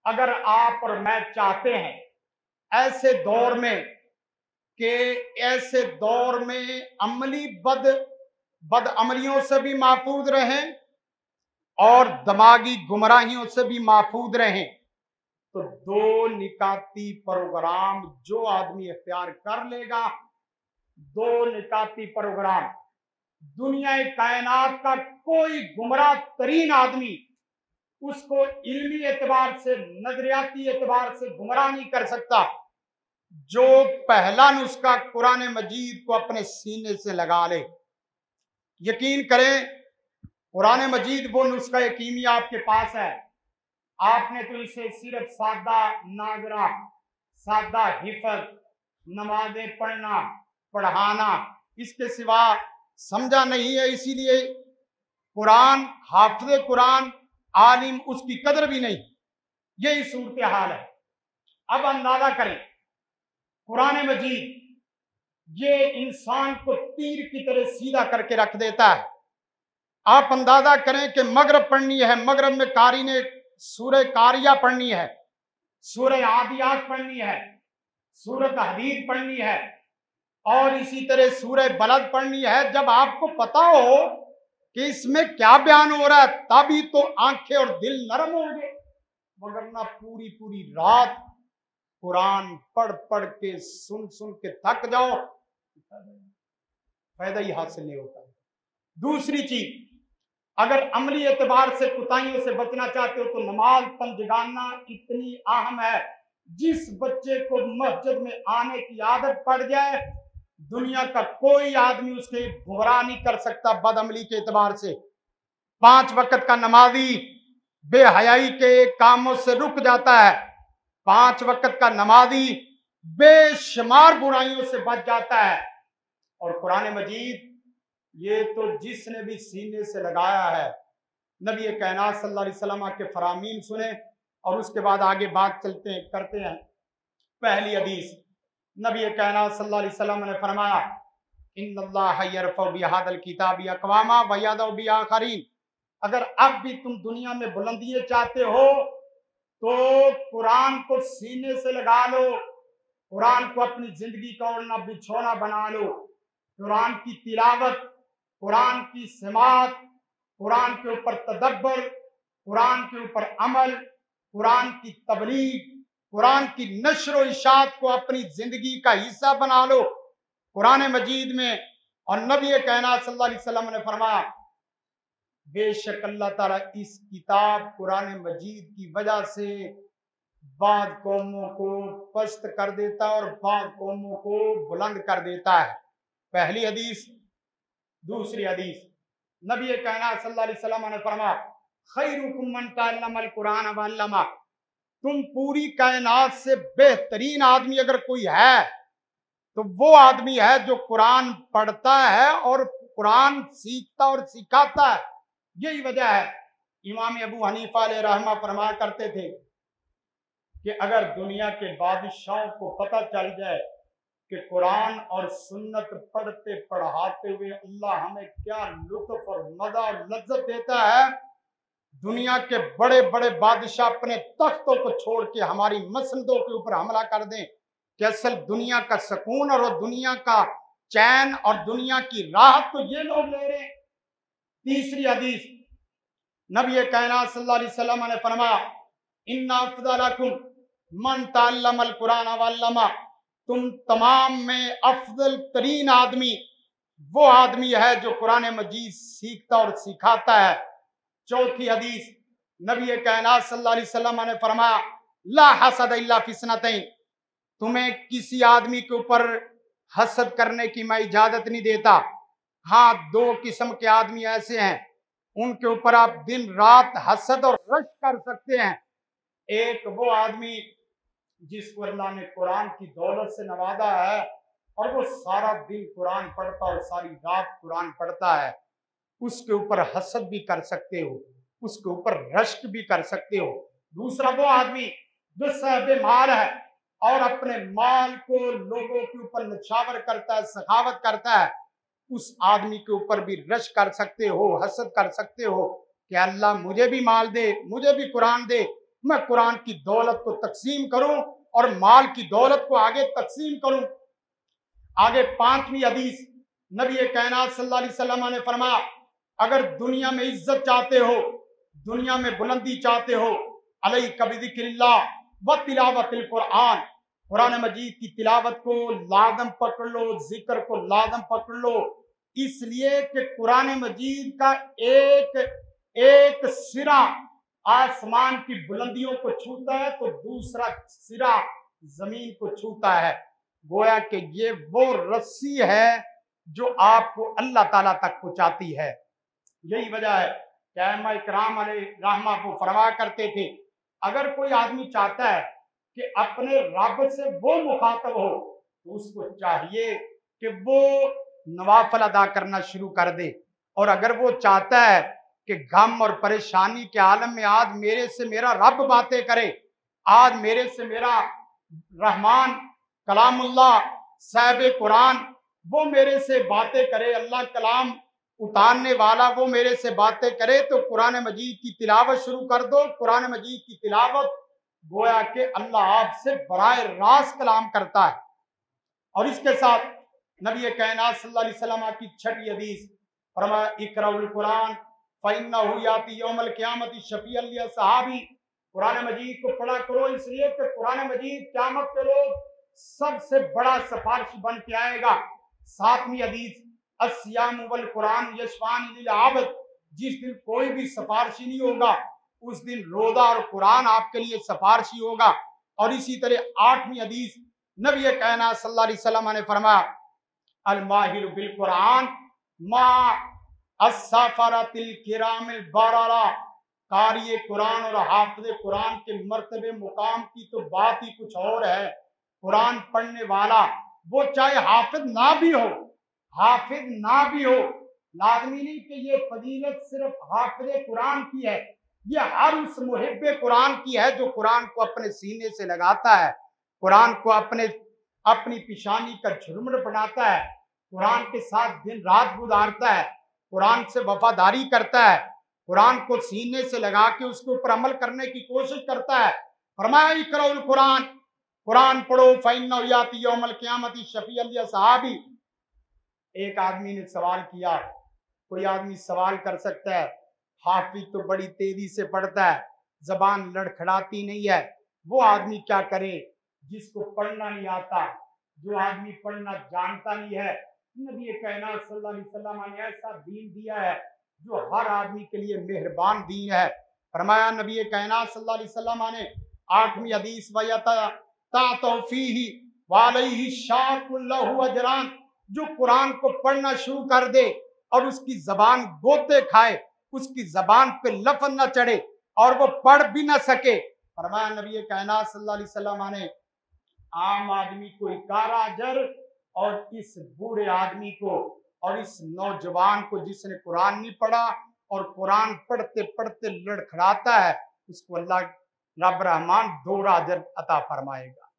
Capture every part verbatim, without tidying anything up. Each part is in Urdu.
اگر آپ اور میں چاہتے ہیں ایسے دور میں کہ ایسے دور میں عملی بد بد عملیوں سے بھی محفوظ رہیں اور دماغی گمراہیوں سے بھی محفوظ رہیں، تو دو نکاتی پروگرام جو آدمی اختیار کر لے گا، دو نکاتی پروگرام، دنیا کائنات کا کوئی گمراہ ترین آدمی اس کو علمی اعتبار سے، نظریاتی اعتبار سے گمراہ نہیں کر سکتا۔ جو پہلا نسخہ قرآن مجید کو اپنے سینے سے لگا لے، یقین کریں قرآن مجید وہ نسخہ کیمیا آپ کے پاس ہے، آپ نے تو اسے صرف سادہ ناظرہ، سادہ حفظ، نمازیں پڑھنا، پڑھانا، اس کے سوا سمجھا نہیں ہے۔ اسی لیے قرآن، حافظ قرآن، عالم اس کی قدر بھی نہیں، یہی صورتحال ہے۔ اب اندازہ کریں قرآن مجید یہ انسان کو تیر کی طرح سیدھا کر کے رکھ دیتا ہے۔ آپ اندازہ کریں کہ مغرب پڑھنی ہے، مغرب میں قاری نے سورہ قاریہ پڑھنی ہے، سورہ عادیات پڑھنی ہے، سورہ حدید پڑھنی ہے، اور اسی طرح سورہ بلد پڑھنی ہے۔ جب آپ کو پتا ہو کہ اس میں کیا بیان ہو رہا ہے تبھی تو آنکھیں اور دل نرم ہوں گے، وگرنہ پوری پوری رات قرآن پڑھ پڑھ کے سن سن کے تھک جاؤ، فائدہ ہی حاصل نہیں ہوتا۔ دوسری چیز، اگر عملی اعتبار سے کوتاہیوں سے بچنا چاہتے ہو تو نماز پنجگانہ اتنی اہم ہے۔ جس بچے کو مسجد میں آنے کی عادت پڑ جائے، دنیا کا کوئی آدمی اس کے گمراہ نہیں کر سکتا بد عملی کے اعتبار سے۔ پانچ وقت کا نمازی بے حیائی کے کاموں سے رک جاتا ہے، پانچ وقت کا نمازی بے شمار برائیوں سے بچ جاتا ہے۔ اور قرآن مجید یہ تو جس نے بھی سینے سے لگایا ہے، نبی کائنات صلی اللہ علیہ وسلم کے فرامین سنیں اور اس کے بعد آگے بات چلتے ہیں کرتے ہیں۔ پہلی حدیث، نبی کائنات صلی اللہ علیہ وسلم نے فرمایا ان اللہ یرفع بہذا الکتاب اقواما ویضع بآخرین، اگر اب بھی تم دنیا میں بلندیاں چاہتے ہو تو قرآن کو سینے سے لگا لو، قرآن کو اپنی زندگی کا اوڑھنا بچھونا بنا لو، قرآن کی تلاوت، قرآن کی سماعت، قرآن کے اوپر تدبر، قرآن کے اوپر عمل، قرآن کی تبلیغ، قرآن کی نشر و اشاعت کو اپنی زندگی کا حصہ بنا لو قرآن مجید میں۔ اور نبی کائنات صلی اللہ علیہ وسلم نے فرمایا بے شک اللہ تعالیٰ اس کتاب قرآن مجید کی وجہ سے بعض قوموں کو پست کر دیتا ہے اور بعض قوموں کو بلند کر دیتا ہے۔ پہلی حدیث۔ دوسری حدیث، نبی کائنات صلی اللہ علیہ وسلم نے فرمایا خیرکم من تعلم القرآن وعلمہ، تم پوری کائنات سے بہترین آدمی اگر کوئی ہے تو وہ آدمی ہے جو قرآن پڑھتا ہے اور قرآن سیکھتا اور سکھاتا ہے۔ یہی وجہ ہے امام ابو حنیفہ علیہ رحمہ فرمایا کرتے تھے کہ اگر دنیا کے بادشاہوں کو پتہ چل جائے کہ قرآن اور سنت پڑھتے پڑھاتے ہوئے اللہ ہمیں کیا لطف اور مزہ اور لذت دیتا ہے، دنیا کے بڑے بڑے بادشاہ اپنے تختوں کو چھوڑ کے ہماری مسندوں کے اوپر حملہ کر دیں کہ اصل دنیا کا سکون اور دنیا کا چین اور دنیا کی راحت تو یہ لوگ لے رہے ہیں۔ تیسری حدیث، نبی کائنات صلی اللہ علیہ وسلم نے فرمایا ان افضلکم من تعلم القرآن وعلمہ، تم تمام میں افضل ترین آدمی وہ آدمی ہے جو قرآن مجید سیکھتا اور سکھاتا ہے۔ چوتھی حدیث، نبی کائنات صلی اللہ علیہ وسلم نے فرمایا لا حسد الا فی اثنتین، تمہیں کسی آدمی کے اوپر حسد کرنے کی میں اجازت نہیں دیتا، ہاں دو قسم کے آدمی ایسے ہیں ان کے اوپر آپ دن رات حسد اور رشک کر سکتے ہیں۔ ایک وہ آدمی جس کو اللہ نے قرآن کی دولت سے نوازا ہے اور وہ سارا دن قرآن پڑھتا اور ساری رات قرآن پڑھتا ہے، اس کے اوپر حسد بھی کر سکتے ہو، اس کے اوپر رشک بھی کر سکتے ہو۔ دوسرا وہ آدمی جو صاحب مال ہے اور اپنے مال کو لوگوں کے اوپر نچھاور کرتا ہے، سخاوت کرتا ہے، اس آدمی کے اوپر بھی رشک کر سکتے ہو، حسد کر سکتے ہو کہ اللہ مجھے بھی مال دے، مجھے بھی قرآن دے، میں قرآن کی دولت کو تقسیم کروں اور مال کی دولت کو آگے تقسیم کروں۔ آگے پانچویں حدیث نبی کائنات صلی اللہ علیہ وسلم نے فرمایا اگر دنیا میں عزت چاہتے ہو، دنیا میں بلندی چاہتے ہو، علیک بذکر اللہ و تلاوت القرآن، قرآن مجید کی تلاوت کو لازم پکڑ لو، ذکر کو لازم پکڑ لو، اس لیے کہ قرآن مجید کا ایک ایک سرا آسمان کی بلندیوں کو چھوتا ہے تو دوسرا سرا زمین کو چھوتا ہے۔ گویا کہ یہ وہ رسی ہے جو آپ کو اللہ تعالیٰ تک پہنچاتی ہے۔ یہی وجہ ہے کہ ائمہ اکرام علیہ رحمہ کو فرمایا کرتے تھے اگر کوئی آدمی چاہتا ہے کہ اپنے رب سے وہ مخاطب ہو تو اس کو چاہیے کہ وہ نوافل ادا کرنا شروع کر دے، اور اگر وہ چاہتا ہے کہ غم اور پریشانی کے عالم میں آج میرے سے میرا رب باتیں کرے، آج میرے سے میرا رحمان کلام اللہ صاحب قرآن وہ میرے سے باتیں کرے، اللہ کلام اتارنے والا وہ میرے سے باتیں کرے، تو قرآن مجید کی تلاوت شروع کر دو۔ قرآن مجید کی تلاوت گویا کہ اللہ آپ سے براہ راست کلام کرتا ہے۔ اور اس کے ساتھ نبی کائنات صلی اللہ علیہ وسلم کی چھٹی حدیث فرمایا اقرأوا القرآن فإنہ یاتی یوم القیامت شفیعا لأصحابہ، قرآن مجید کو پڑھا کرو اس لیے کہ قرآن مجید قیامت کے روز سب سے بڑا سفارشی بن کے آئے گا۔ ساتویں حدیث الصیام والقرآن یشفعان للعبد، جس دن کوئی بھی سفارشی نہیں ہوگا اس دن روزہ اور قرآن آپ کے لیے سفارشی ہوگا۔ اور اسی طرح آٹھویں حدیث نبی کائنات صلی اللہ علیہ وسلم نے فرمایا الماہر بالقرآن ما السفرۃ الکرام البررہ، قاری قرآن اور حافظ قرآن کے مرتبے مقام کی تو بات ہی کچھ اور ہے۔ قرآن پڑھنے والا وہ چاہے حافظ نہ بھی ہو، حافظ نہ بھی ہو، لازمی نہیں کہ یہ فضیلت صرف حافظ قرآن کی ہے، یہ ہر اس محب قرآن کی ہے جو قرآن کو اپنے سینے سے لگاتا ہے، قرآن کو اپنے اپنی پیشانی کا جھرمٹ بناتا ہے، قرآن کے ساتھ دن رات گزارتا ہے، قرآن سے وفاداری کرتا ہے، قرآن کو سینے سے لگا کے اس کے اوپر عمل کرنے کی کوشش کرتا ہے۔ فرمایا اقرأوا القرآن، قرآن پڑھو فإنہ یاتی یوم القیامت شفیعا لأصحابہ۔ ایک آدمی نے سوال کیا، کوئی آدمی سوال کر سکتا ہے حافظ تو بڑی تیزی سے پڑھتا ہے، زبان لڑکھڑاتی نہیں ہے، وہ آدمی کیا کرے جس کو پڑھنا نہیں آتا، جو آدمی پڑھنا جانتا نہیں ہے؟ نبی کائنات صلی اللہ علیہ وسلم نے ایسا دین دیا ہے جو ہر آدمی کے لیے مہربان دین ہے۔ فرمایا نبی کائنات صلی اللہ علیہ وسلم نے آٹھویں حدیث وَيَتَعْتَعْتُ فِيهِ وَعَلَيْهِ شَاقٌ لَهُ أَجْرَانِ، جو قرآن کو پڑھنا شروع کر دے اور اس کی زبان گوتے کھائے، اس کی زبان پہ لفظ نہ چڑھے اور وہ پڑھ بھی نہ سکے، فرمایا نبی کائنات صلی اللہ علیہ وسلم نے عام آدمی کو اکارہ اجر اور اس بوڑھے آدمی کو اور اس نوجوان کو جس نے قرآن نہیں پڑھا اور قرآن پڑھتے پڑھتے لڑکھڑاتا ہے اس کو اللہ رب رحمان دوہرا اجر عطا فرمائے گا۔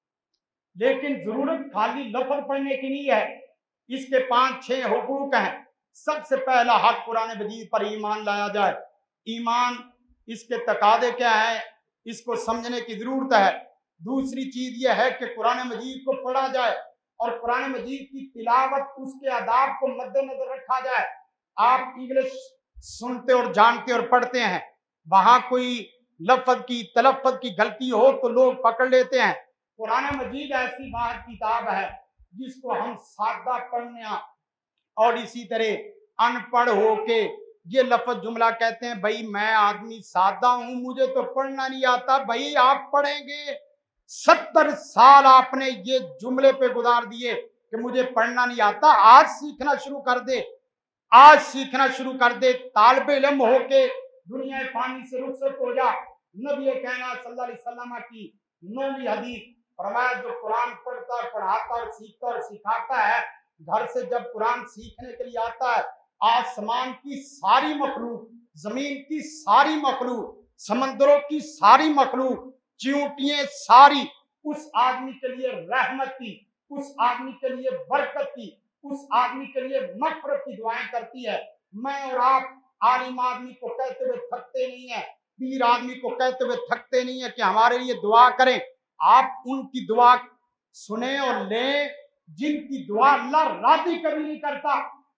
لیکن ضرورت خالی لفظ پڑھنے کی نہیں ہے، اس کے پانچ چھ حقوق ہیں۔ سب سے پہلا حق قرآن مجید پر ایمان لایا جائے۔ ایمان اس کے تقاضے کیا ہیں اس کو سمجھنے کی ضرورت ہے۔ دوسری چیز یہ ہے کہ قرآن مجید کو پڑھا جائے اور قرآن مجید کی تلاوت اس کے آداب کو مد نظر رکھا جائے۔ آپ انگلش سنتے اور جانتے اور پڑھتے ہیں، وہاں کوئی لفظ کی تلفظ کی غلطی ہو تو لوگ پکڑ لیتے ہیں۔ قرآن مجید ایسی بات کتاب ہے جس کو ہم سادہ پڑھنے اور اسی طرح ان پڑھ ہو کے یہ لفظ جملہ کہتے ہیں بھائی میں آدمی سادہ ہوں مجھے تو پڑھنا نہیں آتا، بھائی آپ پڑھیں گے؟ ستر سال آپ نے یہ جملے پہ گزار دیے کہ مجھے پڑھنا نہیں آتا، آج سیکھنا شروع کر دے، آج سیکھنا شروع کر دے، طالب علم ہو کے دنیا فانی سے رخصت ہو جا۔ نبی کائنات صلی اللہ علیہ وسلم کی نویں حدیث فرمایا جو قرآن پڑھتا ہے پڑھاتا اور سیکھتا اور سکھاتا ہے، گھر سے جب قرآن سیکھنے کے لیے آتا ہے آسمان کی ساری مخلوق، زمین کی ساری مخلوق، سمندروں کی ساری مخلوق، چیونٹیاں ساری اس آدمی کے لیے رحمت کی، اس آدمی کے لیے برکت کی، اس آدمی کے لیے مغفرت کی دعائیں کرتی ہے۔ میں اور آپ عالم آدمی کو کہتے ہوئے تھکتے نہیں ہیں पीर आदमी को कहते हुए थकते नहीं है कि हमारे लिए दुआ करें। आप उनकी दुआ सुने और लें जिनकी दुआ अल्लाह राजी कभी नहीं करता।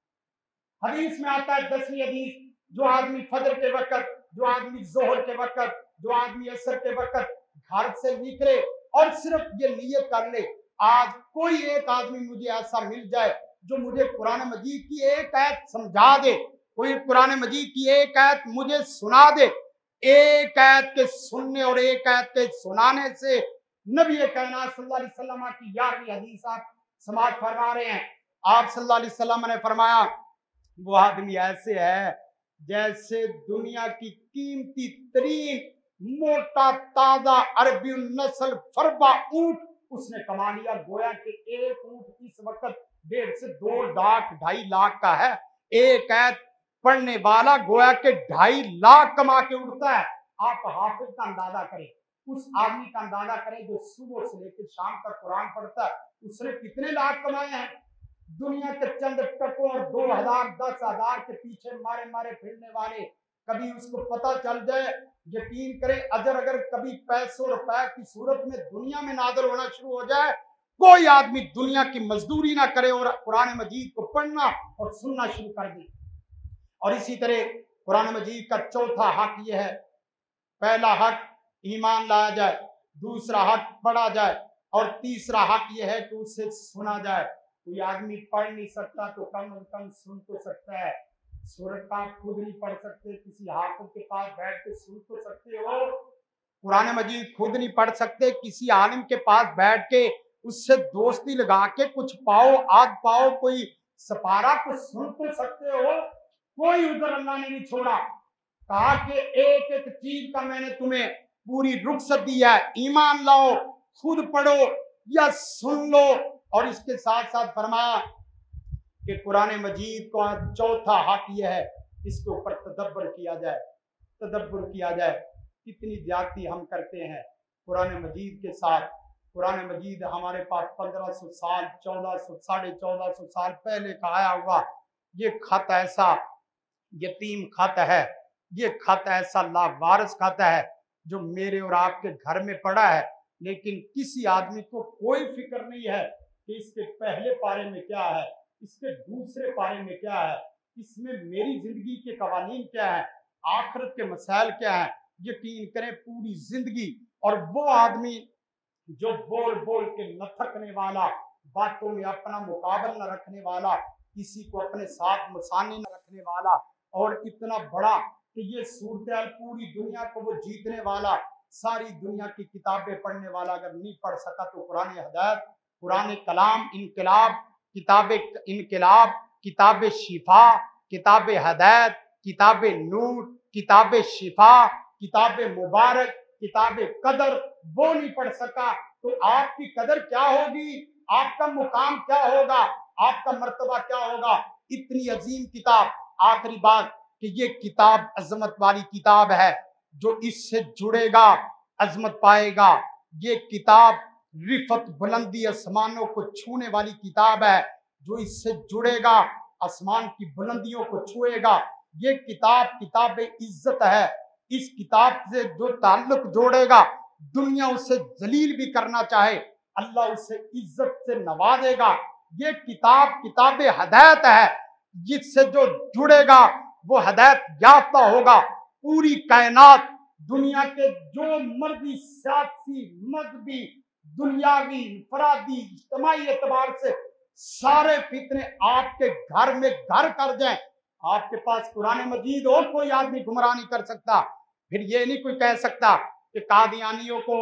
हदीस में आता है, दसवीं हदीस, जो आदमी फजर के वक्त, जो आदमी जोहर के वक्त, जो आदमी असर के वक्त घर से निकले और सिर्फ ये नियत कर ले, आज कोई एक आदमी मुझे ऐसा मिल जाए जो मुझे कुरान मजीद की एक आयत समझा दे, कोई कुरान मजीद की एक आयत मुझे सुना दे। एक आयत के सुनने और एक आयत के सुनाने से नबी कायनात सल्लल्लाहु अलैहि वसल्लम की ग्यारहवीं हदीस आप समाज फरमा रहे हैं। आप सल्लल्लाहु अलैहि वसल्लम ने फरमाया, वो आदमी ऐसे है जैसे दुनिया की कीमती तरीन मोटा ताजा अरबी नस्ल फरबा ऊंट उसने कमा लिया। गोया कि एक ऊंट इस वक्त डेढ़ से दो लाख ढाई लाख का है। एक आयत पढ़ने वाला गोया के ढाई लाख कमा के उठता है। आप हाफिज का अंदाजा करें, उस आदमी का अंदाजा करें जो सुबह से लेकर शाम तक कुरान पढ़ता है, उसने कितने लाख कमाए हैं। दुनिया के चंद टकों और दो हजार दस हजार के पीछे मारे मारे फिरने वाले, कभी उसको पता चल जाए, यकीन करें अजर अगर कभी पैसों रुपए की सूरत में दुनिया में नादल होना शुरू हो जाए, कोई आदमी दुनिया की मजदूरी ना करे और कुरान मजीद को पढ़ना और सुनना शुरू कर दे। और इसी तरह कुरान मजीद का चौथा हक यह है, पहला हक ईमान लाया जाए, दूसरा हक पढ़ा जाए और तीसरा हक यह है कि उसे सुना जाए। कोई आदमी पढ़ नहीं सकता तो कम से कम सुन तो सकता है। सूरत का खुद नहीं पढ़ सकते, किसी हाफिज के पास बैठ के सुन तो सकते हो। कुरान मजीद खुद नहीं पढ़ सकते, किसी आलिम के पास बैठ के उससे दोस्ती लगा के कुछ पाओ आध पाओ कोई सपारा को सुन तो सकते हो। कोई उधर अल्लाह ने नहीं छोड़ा। कहा कि एक एक चीज का मैंने तुम्हें पूरी रुखसत दी है, ईमान लाओ, खुद पढ़ो या सुन लो। और इसके साथ साथ फरमाया कि कुरान मजीद का चौथा हक यह है, इसके ऊपर तदब्बर किया जाए, तदब्बर किया जाए। कितनी ज्यादती हम करते हैं कुरान मजीद के साथ। कुरान मजीद हमारे पास पंद्रह सौ साल चौदह सौ साढ़े चौदह सौ साल पहले का आया हुआ ये खत ऐसा यतीम खत है, ये खत ऐसा लावारिस खत है जो मेरे और आपके घर में पड़ा है, लेकिन किसी आदमी को कोई फिक्र नहीं है कि इसके पहले पारे में क्या है, इसके दूसरे पारे में क्या है, इसमें मेरी जिंदगी के कवानीन क्या है, आखिरत के मसाइल क्या है। यकीन करें पूरी जिंदगी। और वो आदमी जो बोल बोल के न थकने वाला, बातों में अपना मुकाबल न रखने वाला, किसी को अपने साथ मसाने न रखने वाला, और इतना बड़ा कि ये सूरत पूरी दुनिया को वो जीतने वाला, सारी दुनिया की किताबें पढ़ने वाला अगर नहीं पढ़ सका तो कुरान हिदायत, कुरान कलाम, इनकलाब, किताब इनकलाब, किताब शिफा, किताब हिदायत, किताब नूर, किताब शिफा, किताब मुबारक, किताब कदर वो नहीं पढ़ सका तो आपकी कदर क्या होगी, आपका मुकाम क्या होगा, आपका मर्तबा क्या होगा। इतनी अजीम किताब। आखिरी बात कि ये किताब अजमत वाली किताब है, जो इससे जुड़ेगा अजमत पाएगा। ये किताब रिफत बुलंदी आसमानों को छूने वाली किताब है, जो इससे जुड़ेगा आसमान की बुलंदियों को छुएगा। ये किताब किताब इज्जत है। इस किताब से जो ताल्लुक जोड़ेगा, दुनिया उसे जलील भी करना चाहे, अल्लाह उसे इज्जत से नवाजेगा। ये किताब किताब हिदायत है, जिससे जो जुड़ेगा वो हिदायत याफ्ता होगा। पूरी कायनात दुनिया के जो मर्जी सियासी मजहबी दुनियावी फरादी इज्तिमाई एतबार से सारे फितने आपके घर में घर कर जाएं, आपके पास कुरान मजीद हो, कोई आदमी गुमराह नहीं कर सकता। फिर ये नहीं कोई कह सकता कि कादियानियों को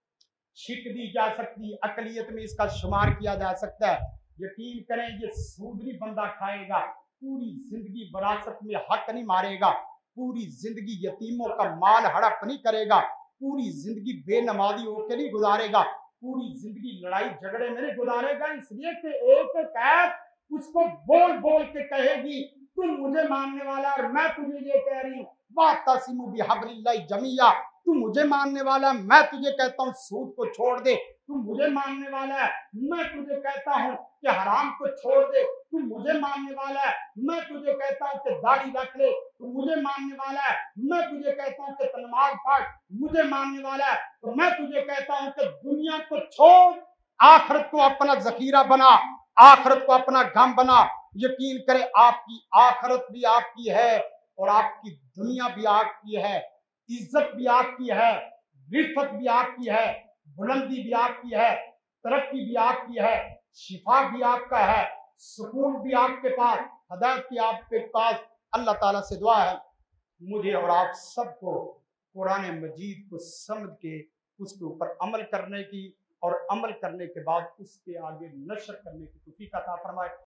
शिक दी जा सकती, अकलियत में इसका शुमार किया जा सकता है। यकीन करें ये सूदनी बंदा खाएगा, पूरी जिंदगी विरासत में हक नहीं मारेगा, पूरी जिंदगी यतीमों का माल हड़प नहीं करेगा, पूरी जिंदगी बेनमाजी होकर नहीं गुजारेगा, पूरी जिंदगी लड़ाई झगड़े में नहीं गुजारेगा। इसलिए कि एक एक ऐप उसको बोल बोल के कहेगी तुम मुझे मानने वाला और मैं तुझे ये कह रही हूँ, वातसिमू बिहब्लिल्लाहि जमीया, तू मुझे मानने वाला, मैं तुझे कहता हूँ सूद को छोड़ दे, तू मुझे मानने वाला है, मैं तुझे कहता हूँ कि हराम को छोड़ दे, तू मुझे मानने वाला है, मैं तुझे कहता हूँ कि दाढ़ी रख ले, तू मुझे मानने वाला है, मैं तुझे कहता हूँ कि नमाज पढ़, मुझे मानने वाला है, तो मैं तुझे कहता हूँ कि दुनिया को छोड़, आखिरत को अपना जखीरा बना, आखिरत को अपना गम बना। यकीन करे आपकी आखिरत भी आपकी है और आपकी दुनिया भी आपकी है, इज्जत भी आपकी है, रिफत भी आपकी है, बुलंदी भी आपकी है, तरक्की भी आपकी है, शिफा भी आपका है, सुकून भी आपके पास, हदायत भी आपके पास। अल्लाह ताला से दुआ है मुझे और आप सबको कुरान मजीद को समझ के उसके ऊपर अमल करने की और अमल करने के बाद उसके आगे नशर करने की तौफीक अता फरमाए।